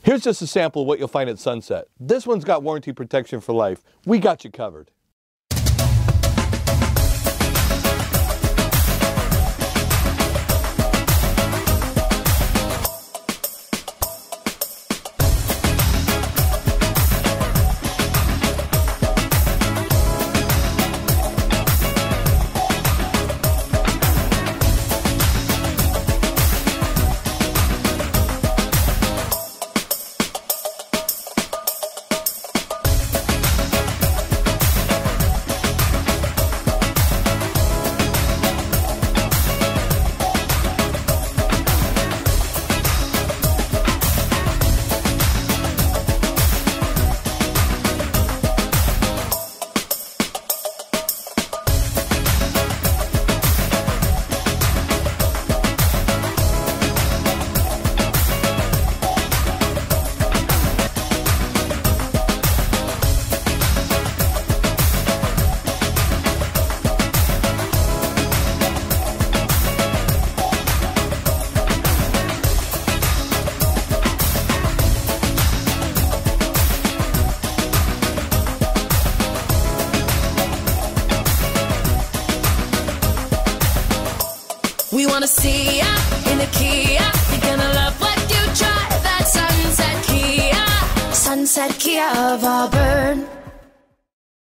Here's just a sample of what you'll find at Sunset. This one's got warranty protection for life. We got you covered. We wanna see ya in a Kia. You're gonna love what you try. That Sunset Kia. Sunset Kia of Auburn.